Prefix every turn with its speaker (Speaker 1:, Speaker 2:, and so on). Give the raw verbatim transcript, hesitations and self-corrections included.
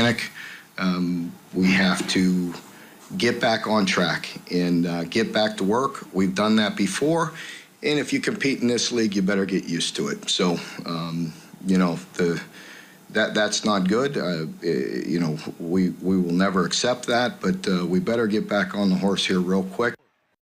Speaker 1: pandemic. Um, we have to get back on track and uh, get back to work. We've done that before, and if you compete in this league, you better get used to it. So, um, you know, the that that's not good. Uh, you know, we we will never accept that, but uh, we better get back on the horse here real quick.